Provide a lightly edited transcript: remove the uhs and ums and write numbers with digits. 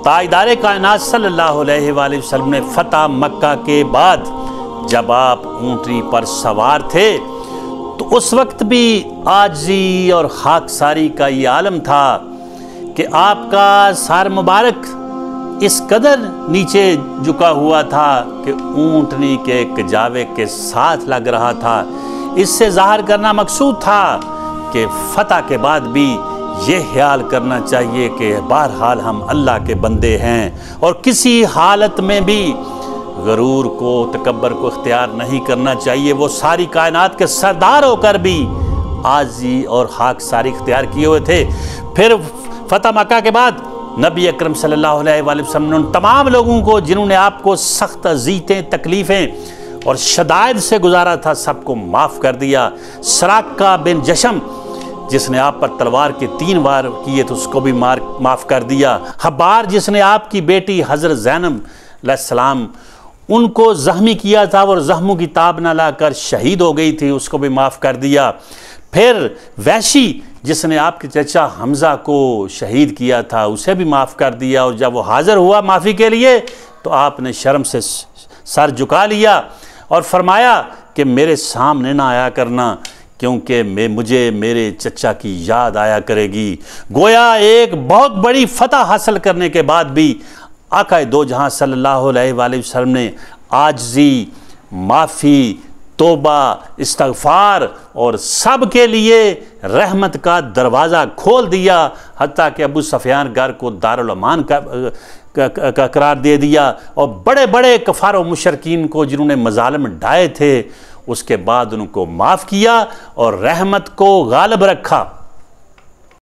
تاجدار کائنات صلی اللہ علیہ وآلہ وسلم نے فتح مکہ کے بعد جب آپ اونٹنی پر سوار تھے تو اس وقت بھی عاجزی اور خاکساری کا یہ عالم تھا کہ آپ کا سر مبارک اس قدر نیچے جھکا ہوا تھا کہ اونٹنی کے کجاوے کے ساتھ لگ رہا تھا۔ اس سے ظاہر کرنا مقصود تھا کہ فتح کے بعد بھی یہ خیال کرنا چاہیے کہ بہرحال ہم اللہ کے بندے ہیں اور کسی حالت میں بھی غرور کو، تکبر کو اختیار نہیں کرنا چاہیے۔ وہ ساری کائنات کے سردار ہو کر بھی عاجزی اور خاکساری اختیار کیے ہوئے تھے۔ پھر فتح مکہ کے بعد نبی اکرم صلی اللہ علیہ وآلہ وسلم نے ان تمام لوگوں کو جنہوں نے آپ کو سخت اذیتیں، تکلیفیں اور شدائد سے گزارا تھا، سب کو معاف کر دیا۔ سراقہ بن جشم جس نے آپ پر تلوار کے 3 وار کیے تو اس کو بھی معاف کر دیا۔ خبار جس نے آپ کی بیٹی حضرت زینب علیہ السلام ان کو زخمی کیا تھا اور زخموں کی تاب نہ لا کر شہید ہو گئی تھی، اس کو بھی معاف کر دیا۔ پھر وحشی جس نے آپ کے چچا حمزہ کو شہید کیا تھا، اسے بھی معاف کر دیا، اور جب وہ حاضر ہوا معافی کے لیے تو آپ نے شرم سے سر جھکا لیا اور فرمایا کہ میرے سامنے نہ آیا کرنا کیونکہ مجھے میرے چچا کی یاد آیا کرے گی۔ گویا ایک بہت بڑی فتح حاصل کرنے کے بعد بھی آقا دو جہاں صلی اللہ علیہ وآلہ وسلم نے عاجزی، معافی، توبہ، استغفار اور سب کے لیے رحمت کا دروازہ کھول دیا، حتیٰ کہ ابو سفیان گھر کو دارالامان کا قرار دے دیا، اور بڑے بڑے کفار و مشرکین کو جنہوں نے مظالم ڈھائے تھے اس کے بعد ان کو معاف کیا اور رحمت کو غالب رکھا۔